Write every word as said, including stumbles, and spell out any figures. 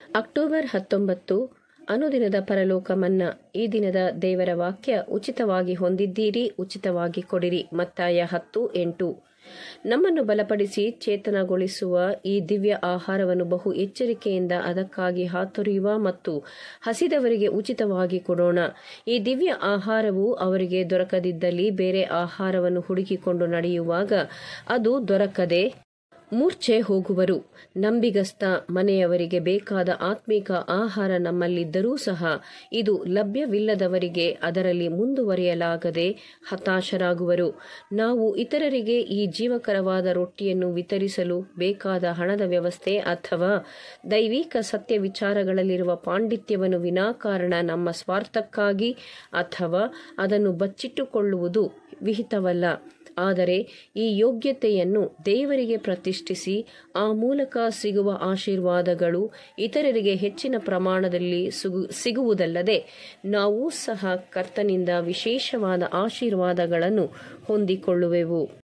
October ಹತ್ತೊಂಬತ್ತು ಅನುದಿನದ ಪರಲೋಕ ಮನ್ನಾ. ಈ ದಿನದ ದೇವರ ವಾಕ್ಯ, ಉಚಿತವಾಗಿ ಹೊಂದಿದ್ದೀರಿ, ಉಚಿತವಾಗಿ ಕೊಡಿರಿ. ಮತ್ತಾಯ ಹತ್ತು ಎಂಟು. ನಮ್ಮನ್ನು ಬಲಪಡಿಸಿ ಚೇತನಗೊಳಿಸುವ ಈ ದಿವ್ಯ ಆಹಾರವನ್ನು ಬಹು ಎಚ್ಚರಿಕೆಯಿಂದ ಅದಕ್ಕಾಗಿ ಹಾತೊರೆಯುವ ಮತ್ತು ಹಸಿದವರಿಗೆ ಉಚಿತವಾಗಿ ಕೊಡೋಣ. ಈ ದಿವ್ಯ ಆಹಾರವು ಅವರಿಗೆ ದೊರಕದಿದ್ದಲ್ಲಿ ಬೇರೆ ಆಹಾರವನ್ನು ಹುಡುಕಿಕೊಂಡು ನಡೆಯುವಾಗ ಅದು ದೊರಕದೆ ಮೂರ್ಛೆ ಹೋಗುವರು. ನಂಬಿಗಸ್ತ ಮನೆಯವರಿಗೆ ಬೇಕಾದ ಆತ್ಮಿಕ ಆಹಾರ ನಮ್ಮಲ್ಲಿದ್ದರೂ ಸಹ ಇದು ಲಭ್ಯವಿಲ್ಲದವರಿಗೆ ಅದರಲ್ಲಿ ಮುಂದುವರಿಯಲಾಗದೆ ಹತಾಶರಾಗುವರು. ನಾವು ಇತರರಿಗೆ ಈ ಜೀವಕರವಾದ ರೊಟ್ಟಿಯನ್ನು ವಿತರಿಸಲು ಬೇಕಾದ ಹಣದ ವ್ಯವಸ್ಥೆ ಅಥವಾ ದೈವಿಕ ಸತ್ಯ ವಿಚಾರಗಳಲ್ಲಿರುವ ಪಾಂಡಿತ್ಯವನ್ನು ವಿನಾಕಾರಣ ನಮ್ಮ ಸ್ವಾರ್ಥಕ್ಕಾಗಿ ಅಥವಾ ಅದನ್ನು ಬಚ್ಚಿಟ್ಟುಕೊಳ್ಳುವುದು ವಿಹಿತವಲ್ಲ. ಆದರೆ ಈ ಯೋಗ್ಯತೆಯನ್ನು ದೇವರಿಗೆ ಪ್ರತಿಷ್ಠಿಸಿ ಆ ಮೂಲಕ ಸಿಗುವ ಆಶೀರ್ವಾದಗಳು ಇತರರಿಗೆ ಹೆಚ್ಚಿನ ಪ್ರಮಾಣದಲ್ಲಿ ಸಿಗುವುದಲ್ಲದೆ ನಾವು ಸಹ ಕರ್ತನಿಂದ ವಿಶೇಷವಾದ ಆಶೀರ್ವಾದಗಳನ್ನು ಹೊಂದಿಕೊಳ್ಳುವೆವು.